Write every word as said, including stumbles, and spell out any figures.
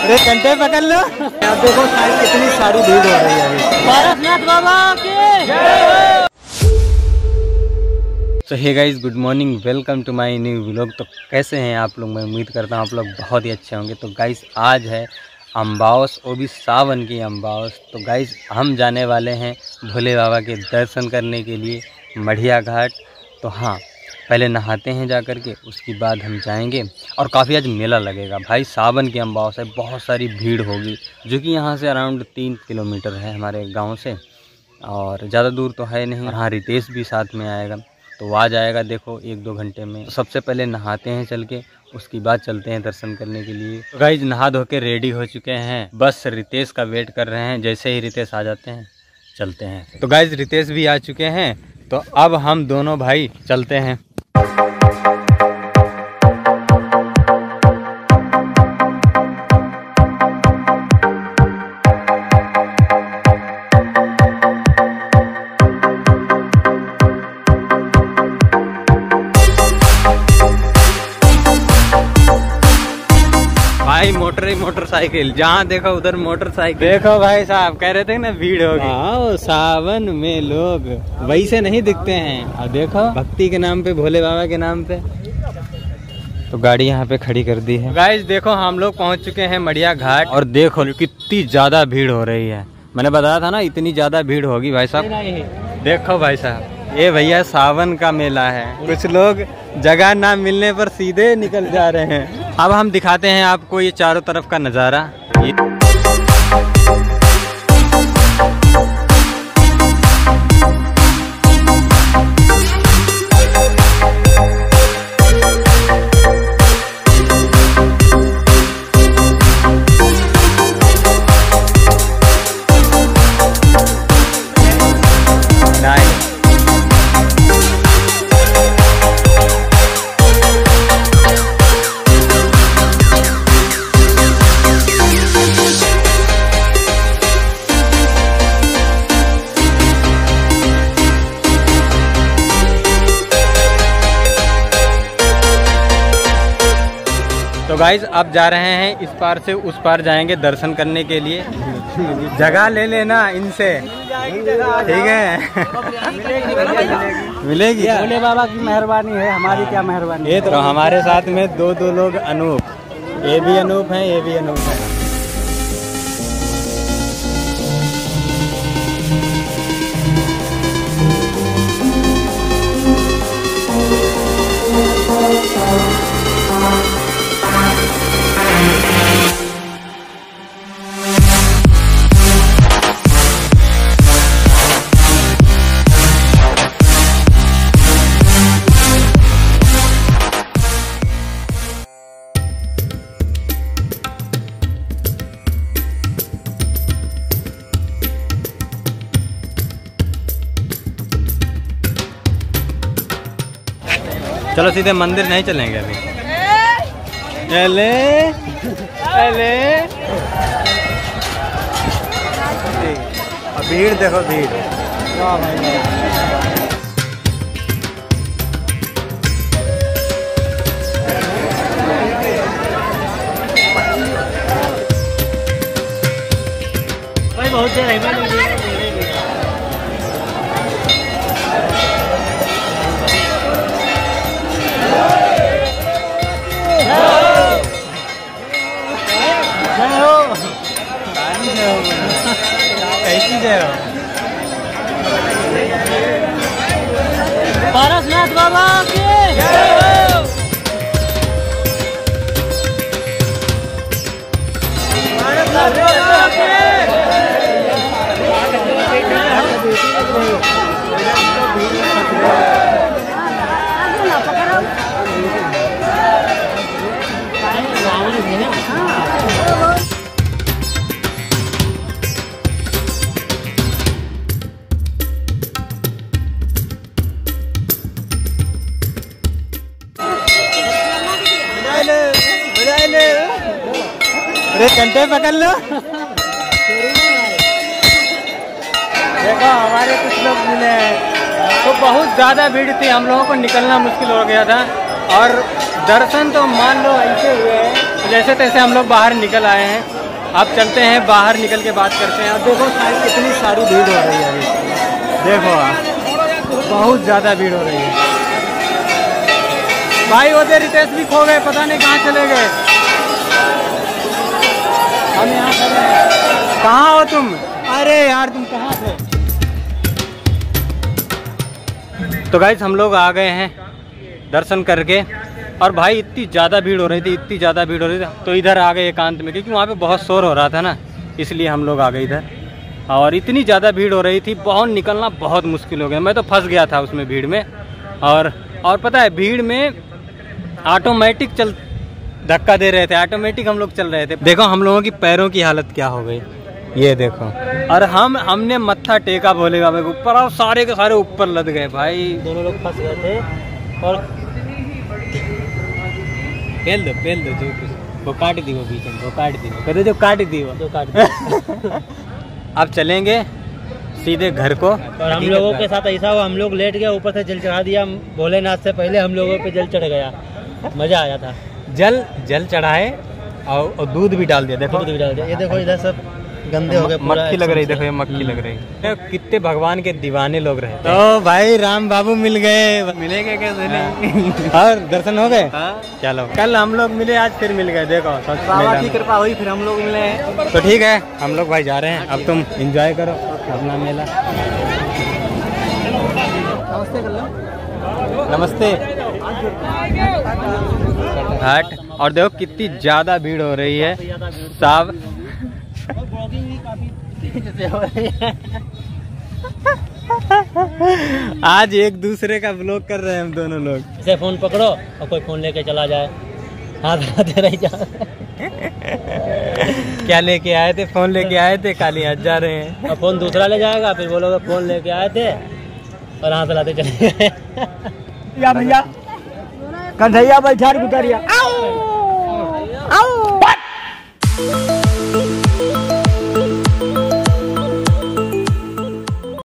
अरे घंटे पकड़ लो। आप देखो कितनी सारी भीड़ हो रही है अभी। पारसनाथ बाबा के जय। तो hey guys, good morning, welcome to my new vlog. तो कैसे हैं आप लोग? मैं उम्मीद करता हूँ आप लोग बहुत ही अच्छे होंगे। तो गाइस आज है अम्बावस, वो भी सावन की अम्बावस। तो गाइस हम जाने वाले हैं भोले बाबा के दर्शन करने के लिए मढ़िया घाट। तो हाँ, पहले नहाते हैं जा कर के, उसके बाद हम जाएंगे। और काफ़ी आज मेला लगेगा भाई, सावन की अम्बावस है, बहुत सारी भीड़ होगी। जो कि यहाँ से अराउंड तीन किलोमीटर है हमारे गांव से, और ज़्यादा दूर तो है नहीं। हाँ, रितेश भी साथ में आएगा, तो वो आ जाएगा देखो एक दो घंटे में। तो सबसे पहले नहाते हैं चल के, उसके बाद चलते हैं दर्शन करने के लिए। तो गाइज नहा धो के रेडी हो चुके हैं, बस रितेश का वेट कर रहे हैं। जैसे ही रितेश आ जाते हैं चलते हैं। तो गाइज रितेश भी आ चुके हैं, तो अब हम दोनों भाई चलते हैं। भाई मोटर ही मोटरसाइकिल, जहाँ देखो उधर मोटरसाइकिल। देखो भाई साहब, कह रहे थे ना भीड़ होगी। हाँ, सावन में लोग वैसे नहीं दिखते हैं। और देखो भक्ति के नाम पे, भोले बाबा के नाम पे, तो गाड़ी यहाँ पे खड़ी कर दी है। गाइस देखो हम लोग पहुँच चुके हैं मढ़िया घाट, और देखो कितनी ज्यादा भीड़ हो रही है। मैंने बताया था ना इतनी ज्यादा भीड़ होगी भाई साहब। देखो भाई साहब, ये भैया सावन का मेला है। कुछ लोग जगह ना मिलने पर सीधे निकल जा रहे हैं। अब हम दिखाते हैं आपको ये चारों तरफ का नज़ारा। तो गाइज अब जा रहे हैं, इस पार से उस पार जाएंगे दर्शन करने के लिए। जगह ले लेना इनसे, ठीक है? मिलेगी। भोले बाबा की मेहरबानी है, हमारी क्या मेहरबानी। ये तो हमारे साथ में दो दो लोग अनूप, ये भी अनूप हैं, ये भी अनूप हैं। चलो सीधे मंदिर नहीं चलेंगे अभी। चले चले। अब भीड़ देखो, भीड़। भाई बहुत देर है। कैसी जय हो? पारसनाथ बाबा के जय। पारसनाथ बाबा के अरे घंटे पकड़ लो। देखो हमारे कुछ लोग मिले हैं, तो बहुत ज़्यादा भीड़ थी, हम लोगों को निकलना मुश्किल हो गया था। और दर्शन तो मान लो ऐसे हुए हैं जैसे तैसे हम लोग बाहर निकल आए हैं। अब चलते हैं बाहर, निकल के बात करते हैं। अब देखो शायद कितनी सारी भीड़ हो रही है अभी, देखो आप, बहुत ज़्यादा भीड़ हो रही है भाई। उधर रितेश भी खो गए, पता नहीं कहाँ चले गए। हम यहाँ खड़े हैं। कहाँ हो तुम? अरे यार तुम कहाँ थे? तो गाइस हम लोग आ गए हैं दर्शन करके, और भाई इतनी ज़्यादा भीड़ हो रही थी, इतनी ज़्यादा भीड़ हो रही थी, तो इधर आ गए एकांत में, क्योंकि वहाँ पे बहुत शोर हो रहा था ना, इसलिए हम लोग आ गए इधर। और इतनी ज़्यादा भीड़ हो रही थी, बहुत निकलना बहुत मुश्किल हो गया। मैं तो फंस गया था उसमें भीड़ में। और और पता है भीड़ में ऑटोमेटिक चल धक्का दे रहे थे, ऑटोमेटिक हम लोग चल रहे थे। देखो हम लोगों की पैरों की हालत क्या हो गई, ये देखो। और हम हमने मत्था टेका भोले बाबा के ऊपर, और सारे के सारे ऊपर लद गए भाई। दोनों लोग फंस गए थे। और पेल दो पेल दो जो कुछ, वो काट दी, वो बीच में वो काट दी, कहते जो काट दी वो जो काट दिया। अब चलेंगे सीधे घर को। और हम लोगों के साथ ऐसा हुआ, हम लोग लेट गए, ऊपर से जल चढ़ा दिया भोलेनाथ से पहले, हम लोगों पे जल चढ़ गया, मजा आया था। जल जल चढ़ाए और, और दूध भी डाल दिया। देखो दूध भी डाल दिया। ये देखो इधर सब गंदे हो गए, मक्खी लग रही, देखो ये मक्खी लग रही। कितने भगवान के दीवाने लोग रहे। तो भाई राम बाबू मिल गए, मिलेंगे कैसे नहीं। और दर्शन हो गए। चलो कल हम लोग मिले, आज फिर मिल गए। देखो बाबा की कृपा हुई, फिर हम लोग मिले हैं। तो ठीक है, हम लोग भाई जा रहे हैं। अब तुम एंजॉय करो अपना मेला। नमस्ते कर लो। नमस्ते। हट। और देखो कितनी ज्यादा भीड़ हो रही है साहब। आज एक दूसरे का ब्लॉग कर रहे हैं हम दोनों लोग। इसे फोन पकड़ो और कोई फोन लेके चला जाए, हाथ हाथ रह जा। क्या लेके आए थे? फोन लेके आए थे, काली आज जा रहे हैं। और फोन दूसरा ले जाएगा, फिर बोलोगे फोन लेके आए थे और हाथ चलाते चले गए। भैया कन्हैया बैठा उतरिया।